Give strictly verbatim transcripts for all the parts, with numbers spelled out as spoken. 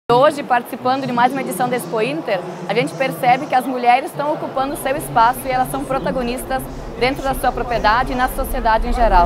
Hoje, participando de mais uma edição da Expo Inter, a gente percebe que as mulheres estão ocupando o seu espaço e elas são protagonistas dentro da sua propriedade e na sociedade em geral.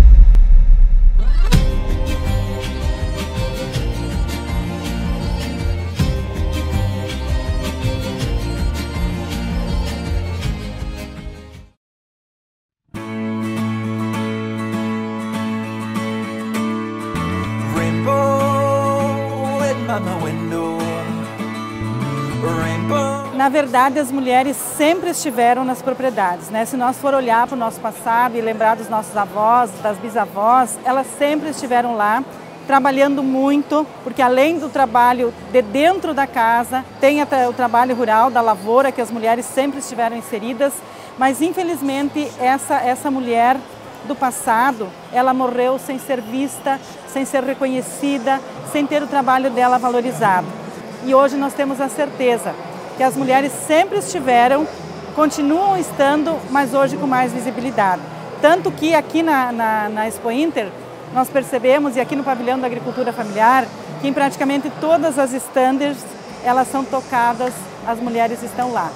Na verdade, as mulheres sempre estiveram nas propriedades, né? Se nós for olhar para o nosso passado e lembrar dos nossos avós, das bisavós, elas sempre estiveram lá, trabalhando muito, porque além do trabalho de dentro da casa, tem o trabalho rural, da lavoura, que as mulheres sempre estiveram inseridas, mas infelizmente essa, essa mulher do passado, ela morreu sem ser vista, sem ser reconhecida, sem ter o trabalho dela valorizado. E hoje nós temos a certeza que as mulheres sempre estiveram, continuam estando, mas hoje com mais visibilidade. Tanto que aqui na, na, na Expo Inter, nós percebemos, e aqui no Pavilhão da Agricultura Familiar, que em praticamente todas as stands, elas são tocadas, as mulheres estão lá.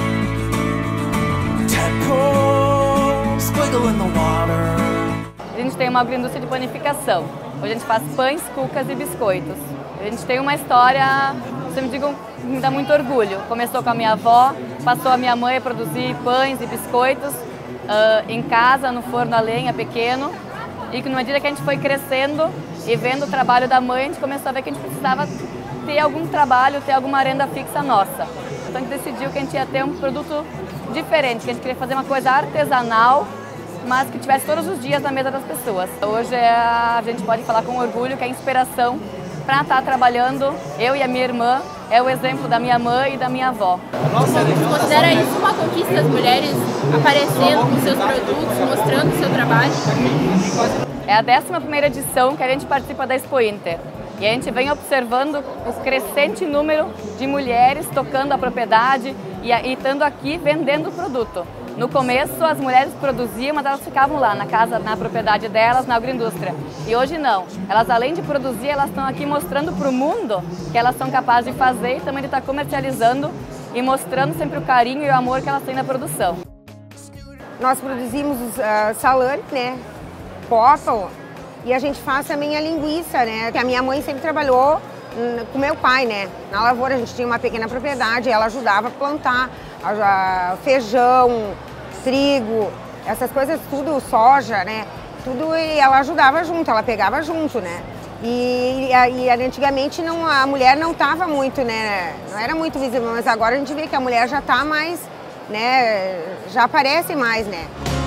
A gente tem uma agroindústria de panificação. Hoje a gente faz pães, cucas e biscoitos. A gente tem uma história, você me diga, me dá muito orgulho. Começou com a minha avó, passou a minha mãe a produzir pães e biscoitos uh, em casa, no forno a lenha pequeno. E que, na medida que a gente foi crescendo e vendo o trabalho da mãe, a gente começou a ver que a gente precisava ter algum trabalho, ter alguma renda fixa nossa. Então a gente decidiu que a gente ia ter um produto diferente, que a gente queria fazer uma coisa artesanal, mas que tivesse todos os dias na mesa das pessoas. Hoje é, a gente pode falar com orgulho que a inspiração para estar trabalhando, eu e a minha irmã, é o exemplo da minha mãe e da minha avó. Você considera isso uma conquista das mulheres aparecendo com seus produtos, mostrando o seu trabalho? É a décima primeira edição que a gente participa da Expo Inter. E a gente vem observando o crescente número de mulheres tocando a propriedade e, e estando aqui vendendo o produto. No começo, as mulheres produziam, mas elas ficavam lá na casa, na propriedade delas, na agroindústria. E hoje não. Elas, além de produzir, elas estão aqui mostrando para o mundo que elas são capazes de fazer e também de estar comercializando e mostrando sempre o carinho e o amor que elas têm na produção. Nós produzimos uh, salame, né, copa, e a gente faz também a linguiça, né, que a minha mãe sempre trabalhou com meu pai, né, na lavoura. A gente tinha uma pequena propriedade, ela ajudava a plantar a, a feijão, trigo, essas coisas tudo, soja, né, tudo, e ela ajudava junto, ela pegava junto, né. E, e antigamente não, a mulher não estava muito, né, não era muito visível, mas agora a gente vê que a mulher já está mais, né, já aparece mais, né.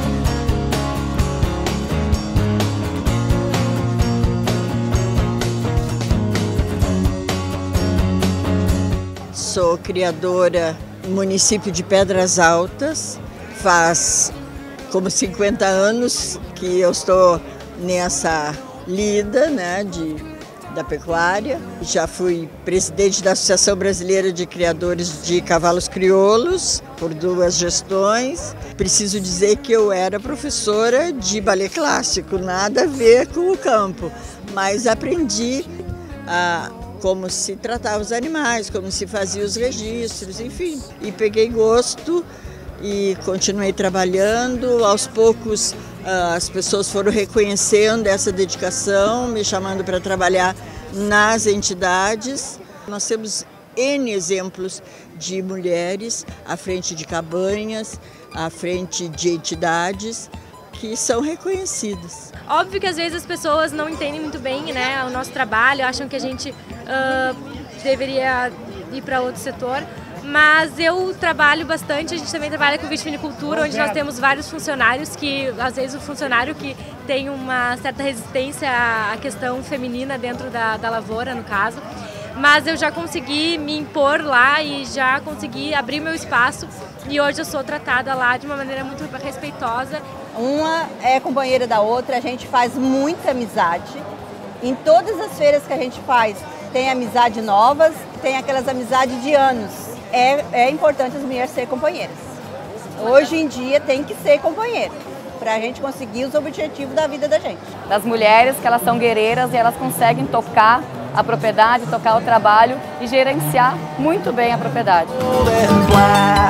Sou criadora no município de Pedras Altas, faz como cinquenta anos que eu estou nessa lida, né, de, da pecuária. Já fui presidente da Associação Brasileira de Criadores de Cavalos Crioulos por duas gestões. Preciso dizer que eu era professora de balé clássico, nada a ver com o campo, mas aprendi a como se tratava os animais, como se fazia os registros, enfim. E peguei gosto e continuei trabalhando. Aos poucos as pessoas foram reconhecendo essa dedicação, me chamando para trabalhar nas entidades. Nós temos N exemplos de mulheres à frente de cabanhas, à frente de entidades que são reconhecidas. Óbvio que às vezes as pessoas não entendem muito bem, né, o nosso trabalho, acham que a gente uh, deveria ir para outro setor, mas eu trabalho bastante. A gente também trabalha com vitivinicultura, onde nós temos vários funcionários que, às vezes, o funcionário que tem uma certa resistência à questão feminina dentro da, da lavoura, no caso. Mas eu já consegui me impor lá e já consegui abrir meu espaço, e hoje eu sou tratada lá de uma maneira muito respeitosa. Uma é companheira da outra, a gente faz muita amizade. Em todas as feiras que a gente faz, tem amizade novas, tem aquelas amizades de anos. É, é importante as mulheres serem companheiras. Hoje em dia tem que ser companheira, para a gente conseguir os objetivos da vida da gente. Das mulheres, que elas são guerreiras e elas conseguem tocar a propriedade, tocar o trabalho e gerenciar muito bem a propriedade.